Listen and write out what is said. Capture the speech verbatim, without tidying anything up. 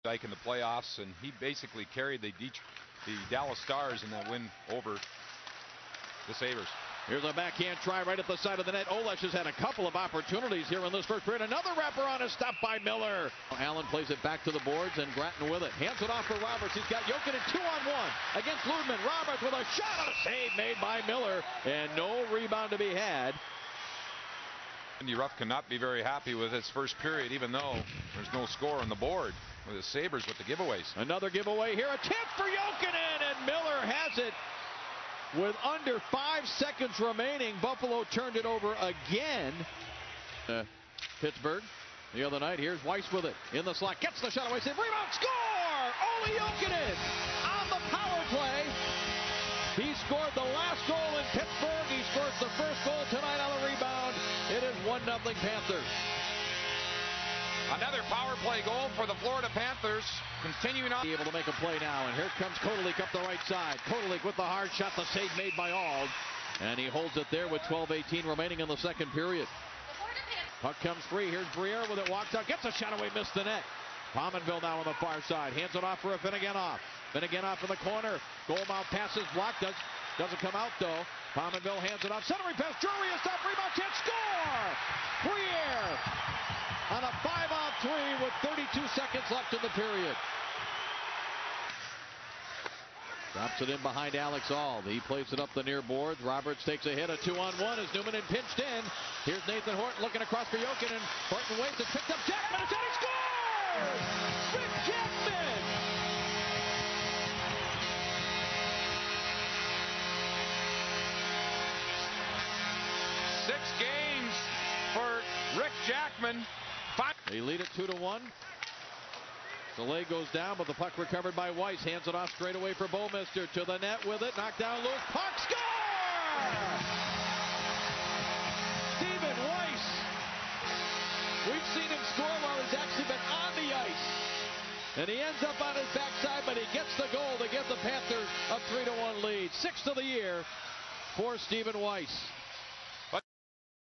Dyke in the playoffs, and he basically carried the, De the Dallas Stars in that win over the Sabres. Here's a backhand try right at the side of the net. Olesh has had a couple of opportunities here in this first period. Another wrapper on a stop by Miller. Allen plays it back to the boards, and Gratton with it. Hands it off for Roberts. He's got Jokinen two on one against Ludman. Roberts with a shot on a save made by Miller, and no rebound to be had. Andy Ruff cannot be very happy with his first period, even though there's no score on the board with the Sabres with the giveaways. Another giveaway here. A chance for Jokinen, and Miller has it. With under five seconds remaining, Buffalo turned it over again. Uh, Pittsburgh the other night. Here's Weiss with it in the slot. Gets the shot away. Save. Rebound. Score! Ole Jokinen on the power play. He scored the last goal in Pittsburgh. He scores the first goal tonight on the rebound. It is one nothing Panthers. Another power play goal for the Florida Panthers. Continuing on. Able to make a play now, and here comes Kotelik up the right side. Kotelik with the hard shot, the save made by Auld. And he holds it there with twelve eighteen remaining in the second period. Puck comes free. Here's Briere with it. Walks out, gets a shot away, missed the net. Pominville now on the far side. Hands it off for a Finneganoff. Finneganoff in the corner. Goal mouth passes blocked. Does, doesn't come out though. Pominville hands it off. Centering pass. Drury is up. Rebound chance. Score! Briere on a five on three with thirty-two seconds left in the period. Drops it in behind Alex Auld. He plays it up the near boards. Roberts takes a hit. A two on one as Newman and pinched in. Here's Nathan Horton looking across for Jokinen. Horton waits and picked up Jackman. It's out. He scores! Rick Jackman! Six games for Rick Jackman. Five. They lead it two to one. Delay goes down, but the puck recovered by Weiss. Hands it off straight away for Bouwmeester. To the net with it. Knocked down Lewis. Puck score! Stephen Weiss. We've seen him score while he's actually been on the ice. And he ends up on his backside, but he gets the goal to give the Panthers a three to one lead. Sixth of the year for Stephen Weiss.